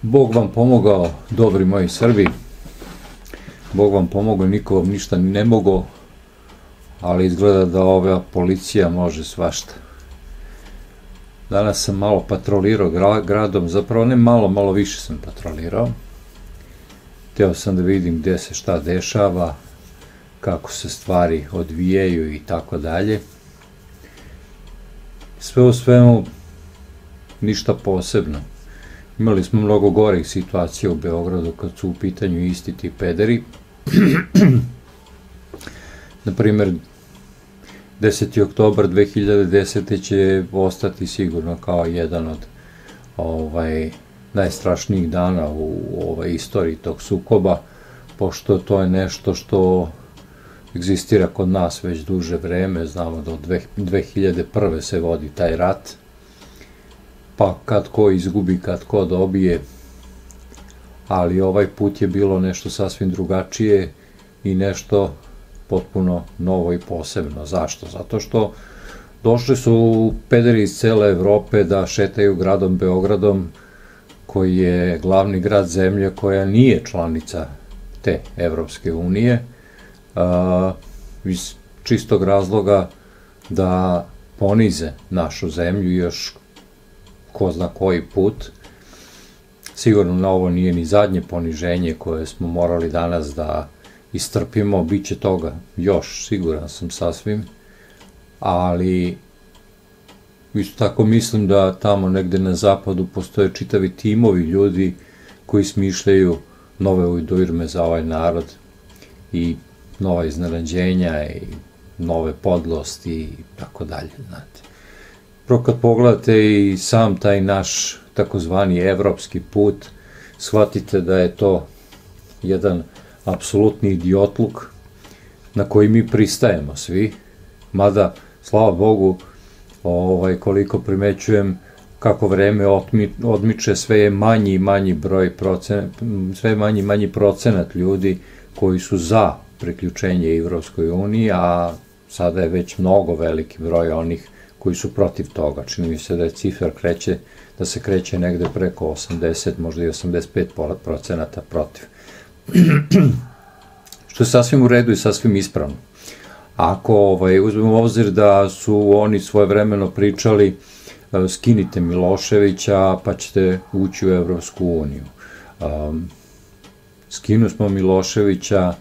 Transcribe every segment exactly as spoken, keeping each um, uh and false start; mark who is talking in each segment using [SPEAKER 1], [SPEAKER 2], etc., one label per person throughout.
[SPEAKER 1] Bog vam pomogao, dobri moji Srbi. Bog vam pomogao, niko vam ništa ne mogao, ali izgleda da ova policija može svašta. Danas sam malo patrolirao gradom, zapravo ne malo, malo više sam patrolirao. Hteo sam da vidim gde se šta dešava, kako se stvari odvijaju i tako dalje. Sve u svemu, ništa posebno. Imali smo mnogo gorih situacija u Beogradu kad su u pitanju isti ti pederi. Naprimer, deseti oktobar dve hiljade desete. će ostati sigurno kao jedan od ovaj, najstrašnijih dana u ovaj, istoriji tog sukoba, pošto to je nešto što egzistira kod nas već duže vreme. Znamo da od dve hiljade prve. se vodi taj rat, pa kad ko izgubi, kad ko dobije, ali ovaj put je bilo nešto sasvim drugačije i nešto potpuno novo i posebno. Zašto? Zato što došli su pederi iz cele Evrope da šetaju gradom Beogradom, koji je glavni grad zemlje koja nije članica te Evropske unije, iz čistog razloga da ponize našu zemlju još ko zna koji put. Sigurno na ovo nije ni zadnje poniženje koje smo morali danas da istrpimo, bit će toga još, siguran sam sasvim, ali isto tako mislim da tamo negde na zapadu postoje čitavi timovi ljudi koji smišljaju nove ujdurme za ovaj narod i nova iznenađenja i nove podlosti i tako dalje, znate. Prvo kad pogledate i sam taj naš takozvani evropski put, shvatite da je to jedan apsolutni idiotluk na koji mi pristajemo svi, mada, slava Bogu, ovaj, koliko primećujem kako vreme odmiče, sve je manji i manji broj procenat, sve je manji i manji procenat ljudi koji su za priključenje Evropskoj uniji, a sada je već mnogo veliki broj onih koji su protiv toga. Čini mi se da je cifra kreće, da se kreće negde preko osamdeset, možda i osamdeset pet procenata protiv. Što je sasvim u redu i sasvim ispravno. Ako ovaj, uzmemo u obzir da su oni svojevremeno pričali skinite Miloševića pa ćete ući u Evropsku uniju. Um, skinu smo Miloševića,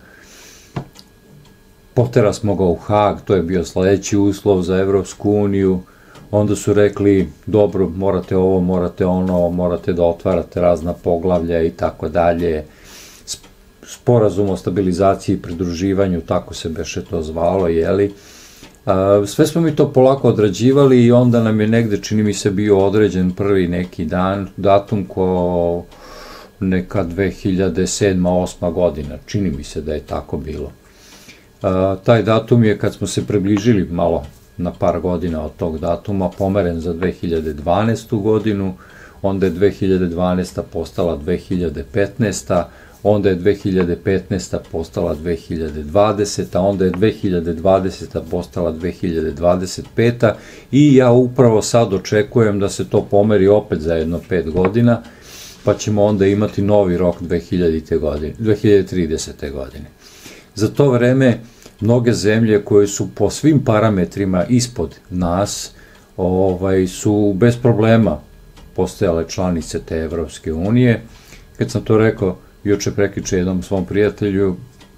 [SPEAKER 1] potera smo ga u Hag, to je bio sledeći uslov za Evropsku uniju, onda su rekli, dobro, morate ovo, morate ono, morate da otvarate razna poglavlja i tako dalje, sporazum o stabilizaciji i pridruživanju, tako se beše to zvalo, jeli. Sve smo mi to polako odrađivali i onda nam je negde, čini mi se, bio određen prvi neki dan, datum ko neka dve hiljade sedma osma godina, čini mi se da je tako bilo. Taj datum je, kad smo se približili malo na par godina od tog datuma, pomeren za dve hiljade dvanaestu. godinu, onda je dve hiljade dvanaesta. postala dve hiljade petnaesta. onda je dve hiljade petnaesta. postala dve hiljade dvadeseta. onda je dve hiljade dvadeseta. postala dve hiljade dvadeset peta. i ja upravo sad očekujem da se to pomeri opet za jedno pet godina, pa ćemo onda imati novi rok dve hiljade tridesete. godine. Za to vreme mnoge zemlje koje su po svim parametrima ispod nas ovaj, su bez problema postojale članice te Evropske unije. Kad sam to rekao juče prekjuče jednom svom prijatelju,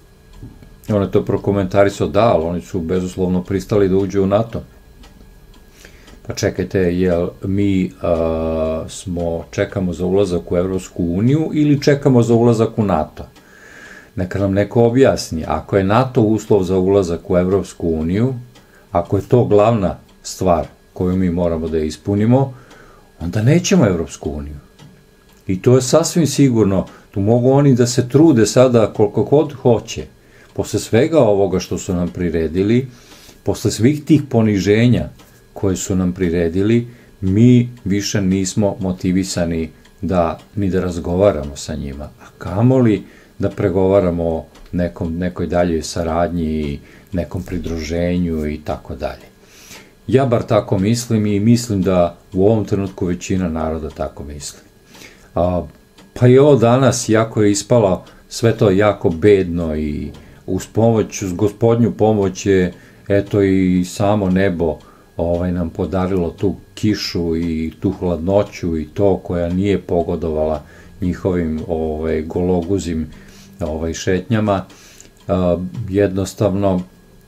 [SPEAKER 1] on je to prokomentarisao, da, ali oni su bezuslovno pristali da uđu u NATO. Pa čekajte, jel mi a, smo, čekamo za ulazak u Evropsku uniju ili čekamo za ulazak u NATO? Neka nam neko objasni, ako je NATO uslov za ulazak u Evropsku uniju, ako je to glavna stvar koju mi moramo da ispunimo, onda nećemo Evropsku uniju. I to je sasvim sigurno, tu mogu oni da se trude sada koliko god hoće, posle svega ovoga što su nam priredili, posle svih tih poniženja koje su nam priredili, mi više nismo motivisani da ni da razgovaramo sa njima, a kamoli da pregovaramo o nekom, nekoj daljoj saradnji, nekom pridruženju i tako dalje. Ja bar tako mislim i mislim da u ovom trenutku većina naroda tako misli. A, Pa i ovo danas, jako je ispalo sve to jako bedno i uz pomoć, uz gospodnju pomoć je, eto, i samo nebo ovaj, nam podarilo tu kišu i tu hladnoću i to koja nije pogodovala njihovim ovaj, gologuzim ovaj, šetnjama. Uh, jednostavno,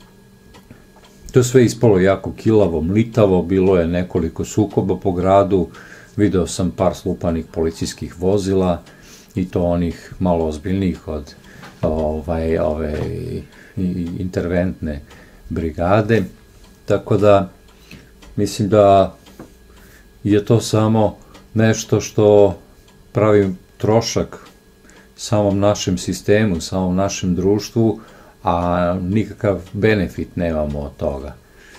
[SPEAKER 1] to je sve ispalo jako kilavo, mlitavo, bilo je nekoliko sukoba po gradu, video sam par slupanih policijskih vozila i to onih malo ozbiljnijih od ovaj, ove interventne brigade, tako da mislim da je to samo nešto što pravi trošak samom našem sistemu, samom našem društvu, a nikakav benefit nemamo od toga.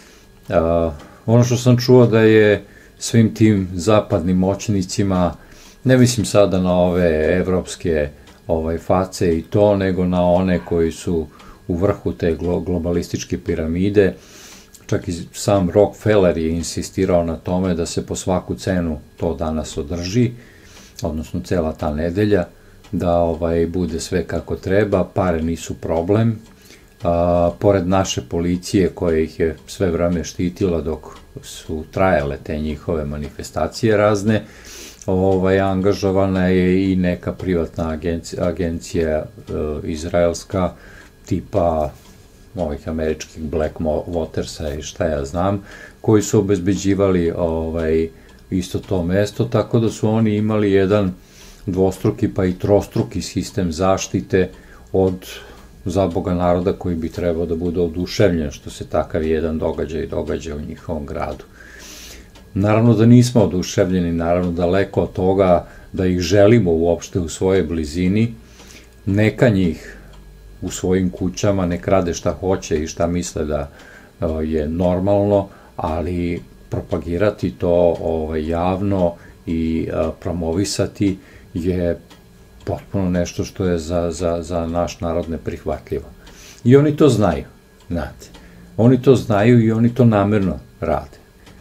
[SPEAKER 1] Uh, ono što sam čuo da je svim tim zapadnim moćnicima, ne mislim sada na ove evropske ovaj, face i to, nego na one koji su u vrhu te globalističke piramide. Čak i sam Rockefeller je insistirao na tome da se po svaku cenu to danas održi, odnosno cela ta nedelja, da ovaj, bude sve kako treba, pare nisu problem. A, pored naše policije koja ih je sve vreme štitila dok su trajale te njihove manifestacije razne, ovaj, angažovana je i neka privatna agencija, agencija e, izraelska, tipa ovih američkih Black Watersa i šta ja znam, koji su obezbeđivali ovaj, isto to mesto, tako da su oni imali jedan dvostruki pa i trostruki sistem zaštite od zaboga naroda koji bi trebao da bude oduševljen što se takav jedan događaj događa u njihovom gradu. Naravno da nismo oduševljeni, naravno daleko od toga da ih želimo uopšte u svojoj blizini, neka njih u svojim kućama nek rade šta hoće i šta misle da je normalno, ali propagirati to ovaj, javno i a, promovisati je potpuno nešto što je za, za, za naš narod neprihvatljivo. I oni to znaju, znate. Oni to znaju i oni to namerno rade.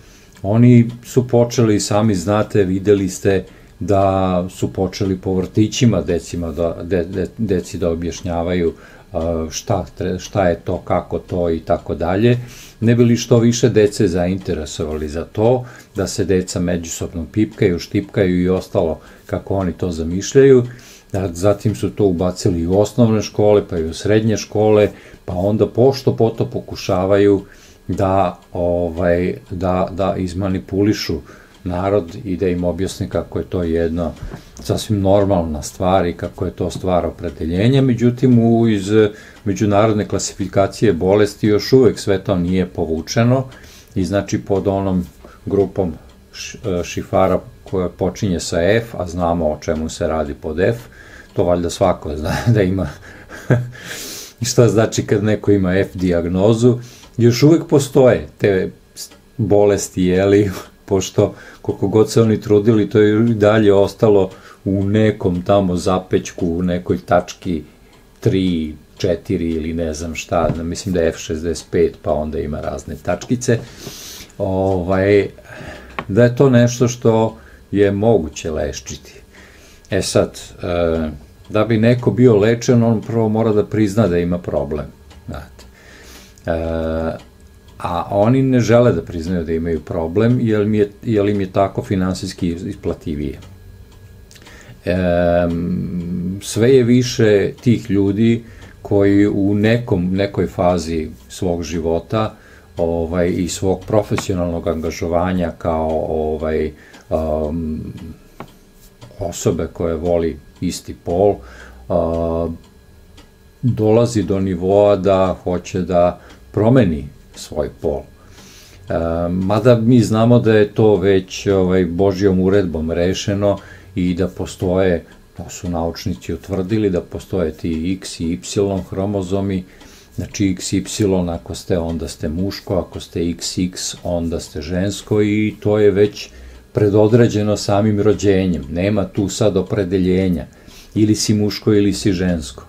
[SPEAKER 1] Oni su počeli, sami znate, videli ste da su počeli po vrtićima decima da, de, de, deci da objašnjavaju šta, šta je to, kako to i tako dalje, ne bi li što više dece zainteresovali za to, da se deca međusobno pipkaju, štipkaju i ostalo kako oni to zamišljaju. Zatim su to ubacili i u osnovne škole, pa i u srednje škole, pa onda pošto poto pokušavaju da, ovaj, da, da izmanipulišu narod i da im objasni kako je to jedna sasvim normalna stvar i kako je to stvar opredeljenja. Međutim, u, iz međunarodne klasifikacije bolesti još uvek sve to nije povučeno i znači pod onom grupom šifara koja počinje sa F, a znamo o čemu se radi pod F, to valjda svako zna da ima i šta znači kad neko ima F dijagnozu, još uvek postoje te bolesti, jeli, pošto koliko god se oni trudili, to je i dalje ostalo u nekom tamo zapećku, u nekoj tački tri, četiri ili ne znam šta, mislim da je F šezdeset pet, pa onda ima razne tačkice, ovaj, da je to nešto što je moguće lečiti. E sad, da bi neko bio lečen, on prvo mora da prizna da ima problem, znate. A oni ne žele da priznaju da imaju problem, jer, mi je, jer im je tako finansijski isplativije. E, sve je više tih ljudi koji u nekom, nekoj fazi svog života ovaj, i svog profesionalnog angažovanja kao ovaj, um, osobe koje voli isti pol, uh, dolazi do nivoa da hoće da promeni svoj pol. E, mada mi znamo da je to već ovaj, Božjom uredbom rešeno i da postoje, to su naučnici utvrdili, da postoje ti X i Y hromozomi, znači X Y ako ste, onda ste muško, ako ste X X, onda ste žensko i to je već predodređeno samim rođenjem. Nema tu sad opredeljenja, ili si muško ili si žensko.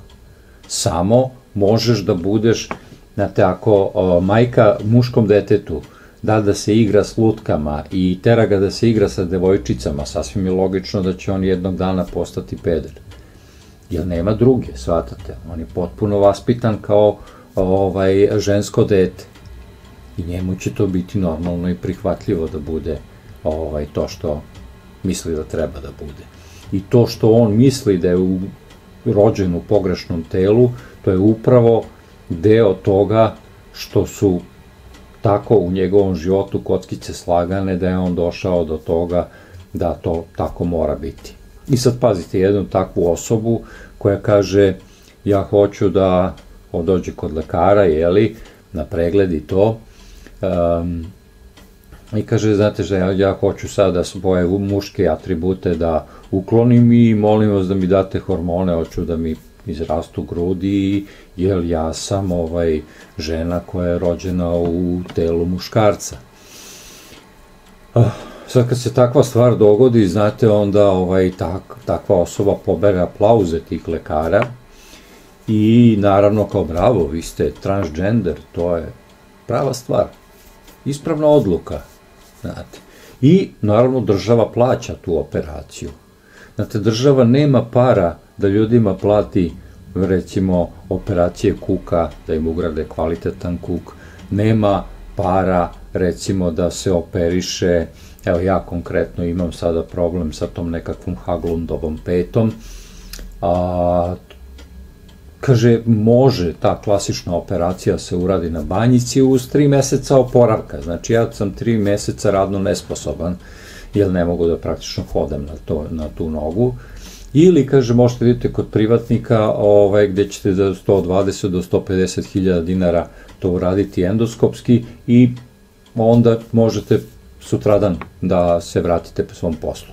[SPEAKER 1] Samo možeš da budeš, znate, ako o, majka muškom detetu da da se igra s lutkama i tera ga da se igra sa devojčicama, sasvim je logično da će on jednog dana postati peder. Jer nema druge, shvatate. On je potpuno vaspitan kao ovaj, žensko dete. I njemu će to biti normalno i prihvatljivo da bude ovaj, to što misli da treba da bude. I to što on misli da je u, rođen u pogrešnom telu, to je upravo deo toga što su tako u njegovom životu kockice slagane da je on došao do toga da to tako mora biti. I sad pazite jednu takvu osobu koja kaže ja hoću da dođe kod lekara, jeli, na pregled i to, um, i kaže, znate že ja, ja hoću sada svoje muške atribute da uklonim i molim vas da mi date hormone, hoću da mi izrastu grudi, jer ja sam ovaj, žena koja je rođena u telu muškarca. Uh, sad kad se takva stvar dogodi, znate, onda ovaj, tak, takva osoba pobere aplauze tih lekara i naravno kao bravo, vi ste transgender, to je prava stvar, ispravna odluka, znate. I naravno država plaća tu operaciju. Znate, država nema para da ljudima plati, recimo, operacije kuka, da im ugrade kvalitetan kuk, nema para, recimo, da se operiše, evo ja konkretno imam sada problem sa tom nekakvom Haglundovom petom, a, kaže, može ta klasična operacija se uradi na banjici uz tri meseca oporavka, znači ja sam tri meseca radno nesposoban, jer ne mogu da praktično hodam na, to, na tu nogu, ili, kaže, možete vidjeti kod privatnika ovaj, gde ćete da sto dvadeset do sto pedeset hiljada dinara to uraditi endoskopski i onda možete sutradan da se vratite po svom poslu.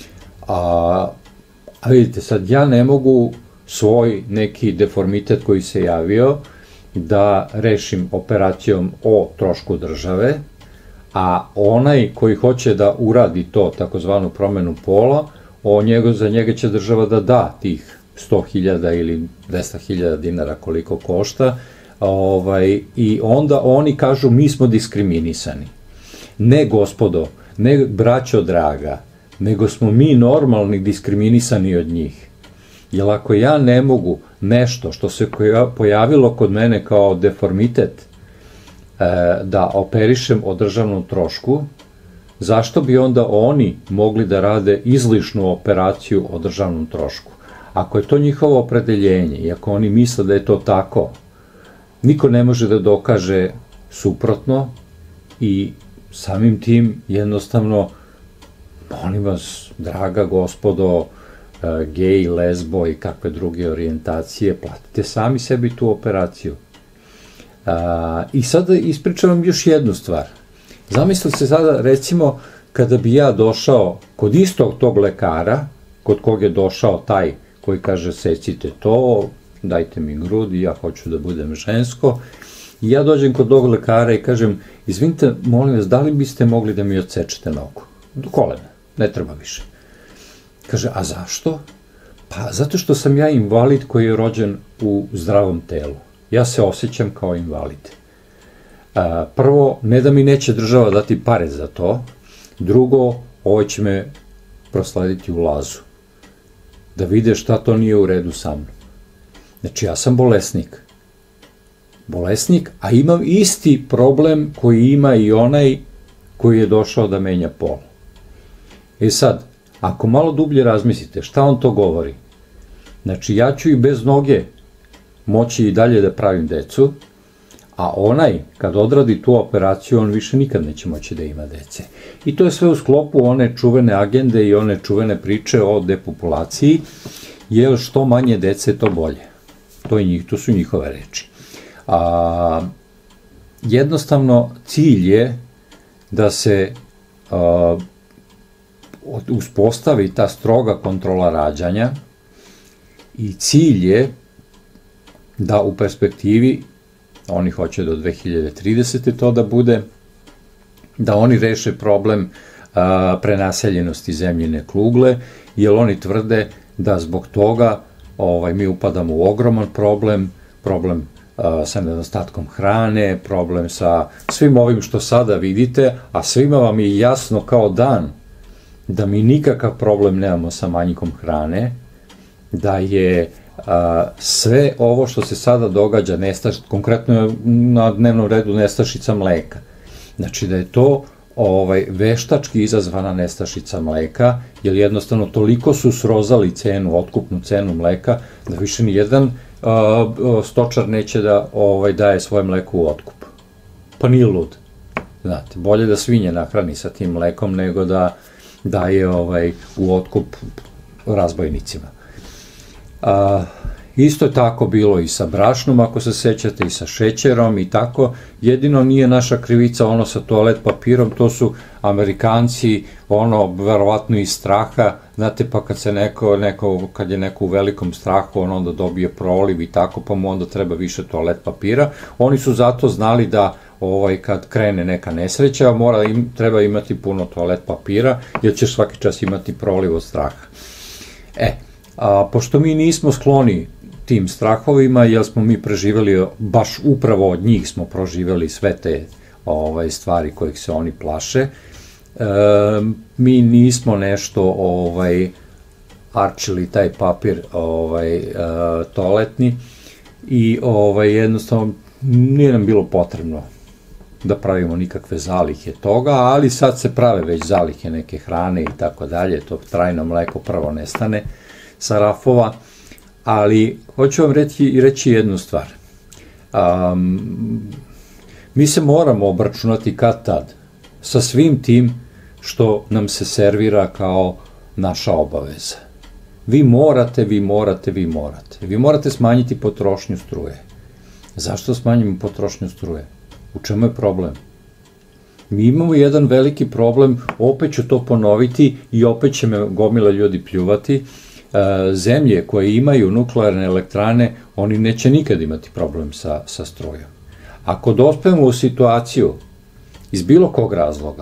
[SPEAKER 1] A, a vidite, sad ja ne mogu svoj neki deformitet koji se javio da rešim operacijom o trošku države, a onaj koji hoće da uradi to, takozvanu promenu pola, o njego, za njega će država da da tih sto hiljada ili dvesta hiljada dinara koliko košta, ovaj, i onda oni kažu mi smo diskriminisani. Ne, gospodo, ne, braćo draga, nego smo mi normalni diskriminisani od njih. Jer ako ja ne mogu nešto što se pojavilo kod mene kao deformitet da operišem o državnom trošku, zašto bi onda oni mogli da rade izlišnu operaciju o državnom trošku? Ako je to njihovo opredeljenje i ako oni misle da je to tako, niko ne može da dokaže suprotno i samim tim jednostavno, molim vas, draga gospodo, gej, lesbo i kakve druge orijentacije, platite sami sebi tu operaciju. I sada ispričavam još jednu stvar. Zamislite se sada, recimo, kada bi ja došao kod istog tog lekara, kod kog je došao taj koji kaže secite to, dajte mi grudi, ja hoću da budem žensko, i ja dođem kod tog lekara i kažem, izvinite, molim vas, da li biste mogli da mi odsečete nogu? Do kolena, ne treba više. Kaže, a zašto? Pa zato što sam ja invalid koji je rođen u zdravom telu. Ja se osjećam kao invalid. Prvo, ne da mi neće država dati pare za to, drugo, ovo će me proslediti u lazu. Da vide šta to nije u redu sa mnom. Znači, ja sam bolesnik. Bolesnik, a imam isti problem koji ima i onaj koji je došao da menja pol. E sad, ako malo dublje razmislite, šta on to govori? Znači, ja ću i bez noge moći i dalje da pravim decu, a onaj, kad odradi tu operaciju, on više nikad neće moći da ima dece. I to je sve u sklopu one čuvene agende i one čuvene priče o depopulaciji, jer što manje dece, to bolje. To, je njih, to su njihove reči. A, jednostavno, cilj je da se a, uspostavi ta stroga kontrola rađanja i cilj je da u perspektivi, oni hoće do dve hiljade tridesete to da bude, da oni reše problem a, prenaseljenosti zemljine kugle, jer oni tvrde da zbog toga ovaj, mi upadamo u ogroman problem, problem sa nedostatkom hrane, problem sa svim ovim što sada vidite, a svima vam je jasno kao dan da mi nikakav problem nemamo sa manjkom hrane, da je a, sve ovo što se sada događa, nestaš, konkretno je na dnevnom redu nestašica mleka. Znači da je to ovaj, veštački izazvana nestašica mleka, jer jednostavno toliko su srozali cenu, otkupnu cenu mleka, da više ni jedan a, stočar neće da ovaj, daje svoje mleko u otkup. Pa nije lud. Znate, bolje da svinje nahrani sa tim mlekom nego da daje ovaj, u otkup razbojnicima. A, isto je tako bilo i sa brašnom, ako se sećate, i sa šećerom i tako. Jedino nije naša krivica ono sa toalet papirom, to su Amerikanci, ono, verovatno iz straha, znate, pa kad se neko, neko, kad je neko u velikom strahu, on onda dobije proliv i tako, pa mu onda treba više toalet papira. Oni su zato znali da ovaj, kad krene neka nesreća, mora im, treba imati puno toalet papira, jer ćeš svaki čas imati proliv od straha. E, a, pošto mi nismo skloni tim strahovima, jer smo mi preživeli, baš upravo od njih smo proživeli sve te ovaj, stvari kojih se oni plaše, e, mi nismo nešto ovaj, arčili taj papir ovaj, e, toaletni i ovaj, jednostavno nije nam bilo potrebno da pravimo nikakve zalihe toga, ali sad se prave već zalihe neke hrane i tako dalje, to trajno mleko prvo nestane sa rafova, ali hoću vam reći, reći jednu stvar. Um, mi se moramo obračunati kad tad sa svim tim što nam se servira kao naša obaveza. Vi morate, vi morate, vi morate. Vi morate smanjiti potrošnju struje. Zašto smanjimo potrošnju struje? U čemu je problem? Mi imamo jedan veliki problem, opet ću to ponoviti i opet će me gomila ljudi pljuvati. Zemlje koje imaju nuklearne elektrane, oni neće nikad imati problem sa, sa strujom. Ako dospemo u situaciju, iz bilo kog razloga,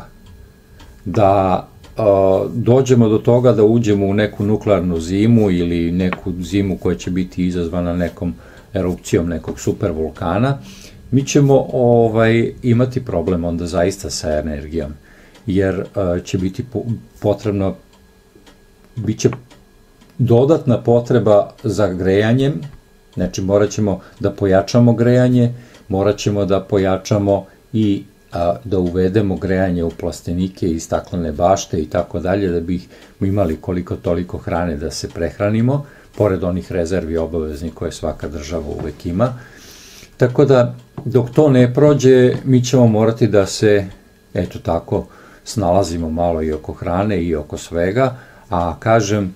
[SPEAKER 1] da a, dođemo do toga da uđemo u neku nuklearnu zimu ili neku zimu koja će biti izazvana nekom erupcijom nekog supervulkana, mi ćemo ovaj, imati problem onda zaista sa energijom, jer a, će biti potrebno, bit će dodatna potreba za grejanjem, znači morat ćemo da pojačamo grejanje, morat ćemo da pojačamo i a, da uvedemo grejanje u plastenike i staklene bašte i tako dalje, da bi imali koliko toliko hrane da se prehranimo, pored onih rezervi obaveznih koje svaka država uvek ima. Tako da, dok to ne prođe, mi ćemo morati da se, eto tako, snalazimo malo i oko hrane i oko svega, a kažem,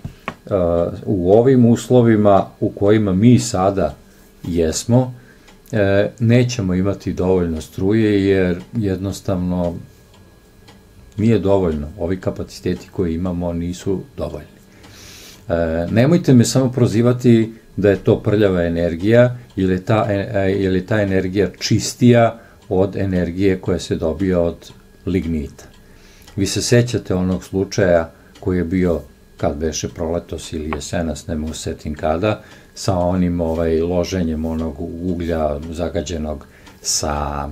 [SPEAKER 1] u ovim uslovima u kojima mi sada jesmo, nećemo imati dovoljno struje, jer jednostavno nije dovoljno. Ovi kapaciteti koje imamo nisu dovoljni. Nemojte me samo prozivati da je to prljava energija, ili je ta, ili je ta energija čistija od energije koja se dobija od lignita. Vi se sećate onog slučaja koji je bio kad beše proletos ili jesenas, ne mogu setim kada, sa onim ovaj, loženjem onog uglja zagađenog sa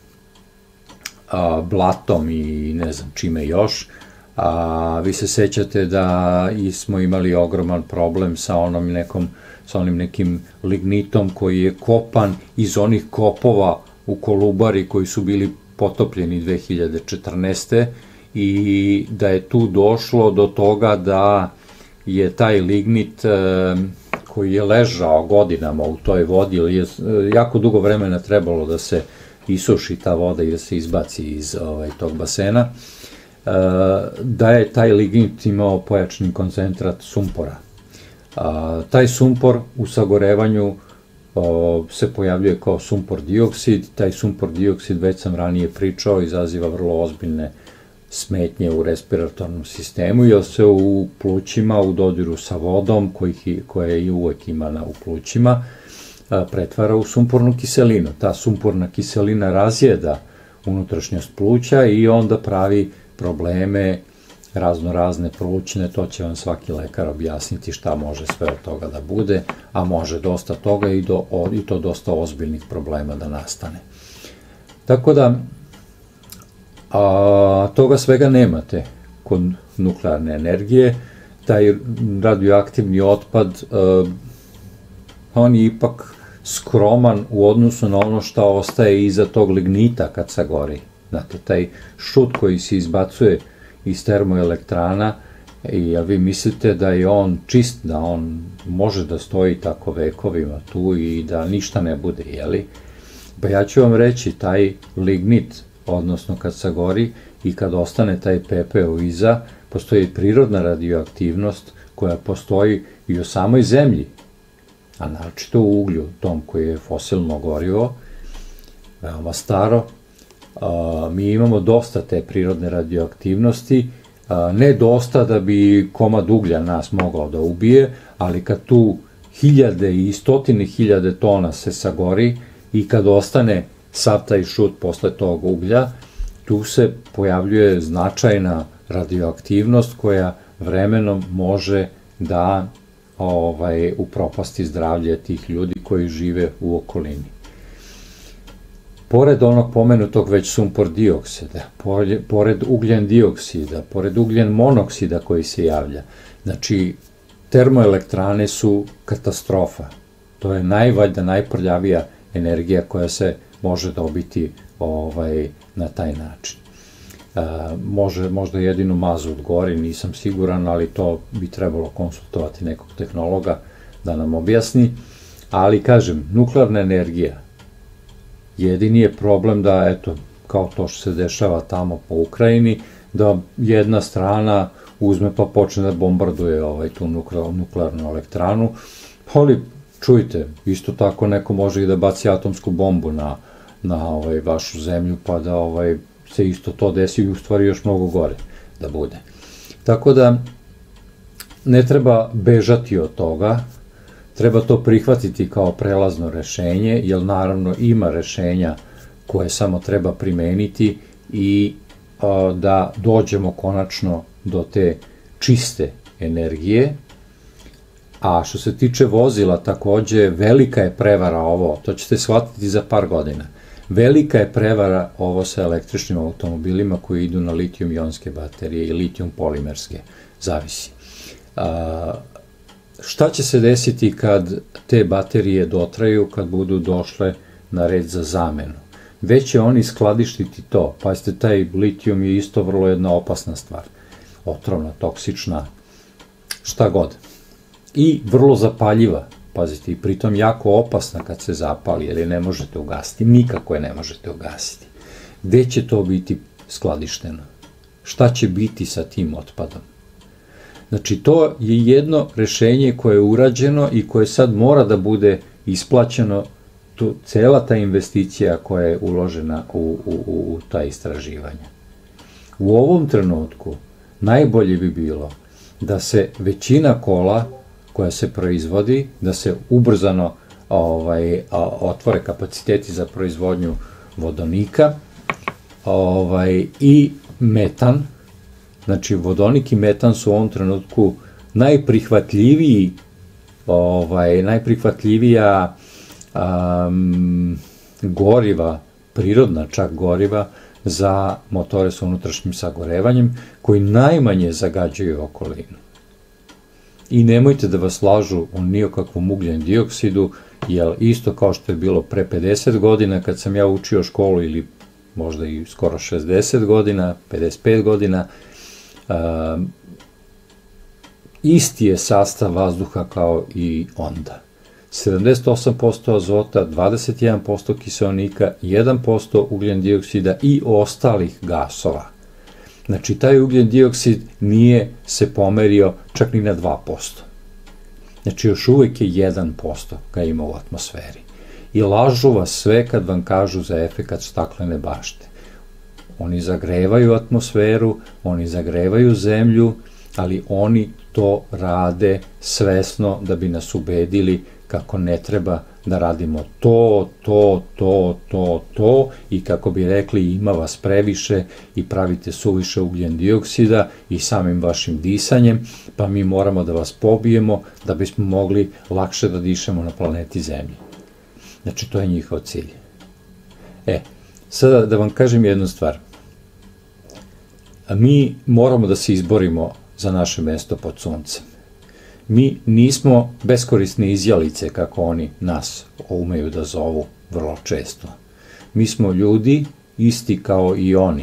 [SPEAKER 1] a, blatom i ne znam čime još. A, vi se sećate da i smo imali ogroman problem sa onom nekom, sa onim nekim lignitom koji je kopan iz onih kopova u Kolubari koji su bili potopljeni dve hiljade četrnaeste. I da je tu došlo do toga da je taj lignit e, koji je ležao godinama u toj vodi, ili je jako dugo vremena trebalo da se isuši ta voda i da se izbaci iz ovaj, tog basena, e, da je taj lignit imao pojačani koncentrat sumpora. A, taj sumpor u sagorevanju o, se pojavljuje kao sumpor dioksid. Taj sumpor dioksid, već sam ranije pričao, izaziva vrlo ozbiljne smetnje u respiratornom sistemu, jer se u plućima, u dodiru sa vodom, koje i uvek ima na, u plućima, pretvara u sumpornu kiselinu. Ta sumporna kiselina razjeda unutrašnjost pluća i onda pravi probleme razno razne plućne, to će vam svaki lekar objasniti šta može sve od toga da bude, a može dosta toga i, do, i to dosta ozbiljnih problema da nastane. Tako da, a, toga svega nemate kod nuklearne energije. Taj radioaktivni otpad, a, on je ipak skroman u odnosu na ono što ostaje iza tog lignita kad sagori. Znate, taj šut koji se izbacuje iz termoelektrana, i vi mislite da je on čist, da on može da stoji tako vekovima tu i da ništa ne bude, jeli? Pa ja ću vam reći, taj lignit, odnosno kad sagori i kad ostane taj pepeo iza, postoji prirodna radioaktivnost koja postoji i u samoj zemlji, a naročito u uglju, tom koji je fosilno gorivo, veoma staro. A, mi imamo dosta te prirodne radioaktivnosti, a, ne dosta da bi komad uglja nas mogao da ubije, ali kad tu hiljade i stotine hiljade tona se sagori i kad ostane sav taj šut posle tog uglja, tu se pojavljuje značajna radioaktivnost koja vremenom može da ovaj, upropasti zdravlje tih ljudi koji žive u okolini. Pored onog pomenutog već sumpor dioksida, pored ugljen dioksida, pored ugljen monoksida koji se javlja, znači termoelektrane su katastrofa. To je najvaljda najprljavija energija koja se može dobiti ovaj, na taj način. E, može, možda jedino mazut gori, nisam siguran, ali to bi trebalo konsultovati nekog tehnologa da nam objasni. Ali kažem, nuklearna energija, jedini je problem da, eto, kao to što se dešava tamo po Ukrajini, da jedna strana uzme pa počne da bombarduje ovaj, tu nuklearnu elektranu, ali čujte, isto tako neko može i da baci atomsku bombu na, na ovaj, vašu zemlju, pa da ovaj, se isto to desi i u stvari još mnogo gore da bude. Tako da ne treba bežati od toga, treba to prihvatiti kao prelazno rešenje, jer naravno ima rešenja koje samo treba primeniti i a, da dođemo konačno do te čiste energije. A što se tiče vozila, takođe, velika je prevara ovo, to ćete shvatiti za par godina. Velika je prevara ovo sa električnim automobilima koji idu na litijum-ionske baterije i litijum-polimerske, zavisi. A, šta će se desiti kad te baterije dotraju, kad budu došle na red za zamenu? Već će oni skladištiti to. Pazite, taj litijum je isto vrlo jedna opasna stvar. Otrovna, toksična, šta god. I vrlo zapaljiva, pazite, i pritom jako opasna kad se zapali, jer je ne možete ugasiti, nikako je ne možete ugasiti. Gde će to biti skladišteno? Šta će biti sa tim otpadom? Znači, to je jedno rešenje koje je urađeno i koje sad mora da bude isplaćeno, tu, cela ta investicija koja je uložena u, u, u ta istraživanja. U ovom trenutku najbolje bi bilo da se većina kola koja se proizvodi, da se ubrzano ovaj, otvore kapaciteti za proizvodnju vodonika ovaj, i metan. Znači, vodonik i metan su u ovom trenutku najprihvatljiviji, ovaj, najprihvatljivija um, goriva, prirodna čak goriva, za motore sa unutrašnjim sagorevanjem, koji najmanje zagađuju okolinu. I nemojte da vas lažu o nijokakvom ugljen dioksidu, jer isto kao što je bilo pre pedeset godina kad sam ja učio školu, ili možda i skoro šezdeset godina, pedeset pet godina, Uh, isti je sastav vazduha kao i onda. sedamdeset osam posto azota, dvadeset jedan posto kiseonika, jedan posto ugljen dioksida i ostalih gasova. Znači, taj ugljen dioksid nije se pomerio čak ni na dva posto. Znači, još uvek je jedan posto ga ima u atmosferi. I lažu vas sve kad vam kažu za efekat staklene bašte. Oni zagrevaju atmosferu, oni zagrevaju zemlju, ali oni to rade svesno da bi nas ubedili kako ne treba da radimo to, to, to, to, to i kako bi rekli ima vas previše i pravite suviše ugljen dioksida i samim vašim disanjem, pa mi moramo da vas pobijemo da bismo mogli lakše da dišemo na planeti Zemlji. Znači, to je njihov cilj. E, sada da vam kažem jednu stvar. Mi moramo da se izborimo za naše mesto pod suncem. Mi nismo beskorisne izjalice, kako oni nas umeju da zovu vrlo često. Mi smo ljudi isti kao i oni.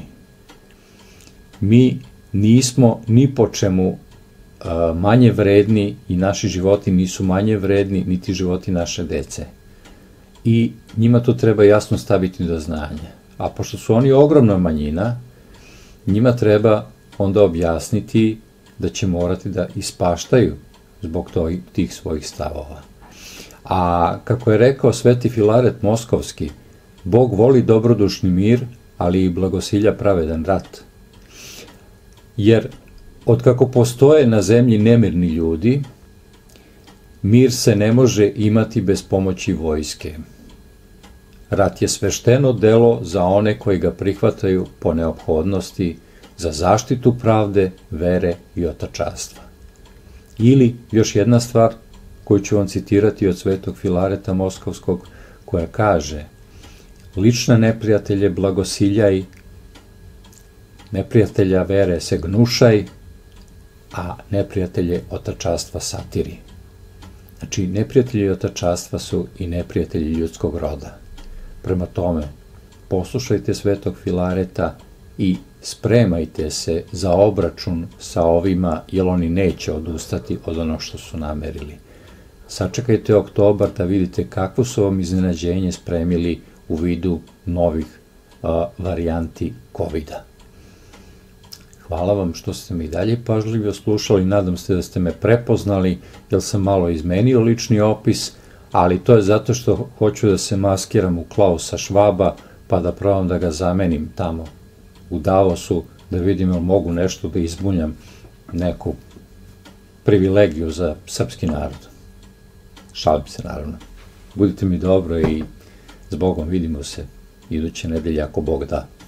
[SPEAKER 1] Mi nismo ni po čemu manje vredni i naši životi nisu manje vredni, niti životi naše dece. I njima to treba jasno staviti do znanja. A pošto su oni ogromna manjina, njima treba onda objasniti da će morati da ispaštaju zbog tih svojih stavova. A kako je rekao Sveti Filaret Moskovski, Bog voli dobrodušni mir, ali i blagosilja pravedan rat. Jer otkako postoje na zemlji nemirni ljudi, mir se ne može imati bez pomoći vojske. Rat je svešteno delo za one koji ga prihvataju po neophodnosti za zaštitu pravde, vere i otačanstva. Ili, još jedna stvar koju ću vam citirati od Svetog Filareta Moskovskog, koja kaže: lične neprijatelje blagosiljaj, neprijatelja vere se gnušaj, a neprijatelje otačanstva satiri. Znači, neprijatelji otačanstva su i neprijatelji ljudskog roda. Prema tome, poslušajte Svetog Filareta i spremajte se za obračun sa ovima, jer oni neće odustati od onog što su namerili. Sačekajte oktobar da vidite kakvo su vam iznenađenje spremili u vidu novih a, varijanti kovida. Hvala vam što ste mi dalje pažljivo slušali, nadam se da ste me prepoznali, jer sam malo izmenio lični opis, ali to je zato što hoću da se maskiram u Klausa Švaba, pa da probam da ga zamenim tamo u Davosu, da vidim ili mogu nešto da izbunjam, neku privilegiju za srpski narod. Šalim se, naravno. Budite mi dobro i s Bogom, vidimo se iduće nedelje ako Bog da.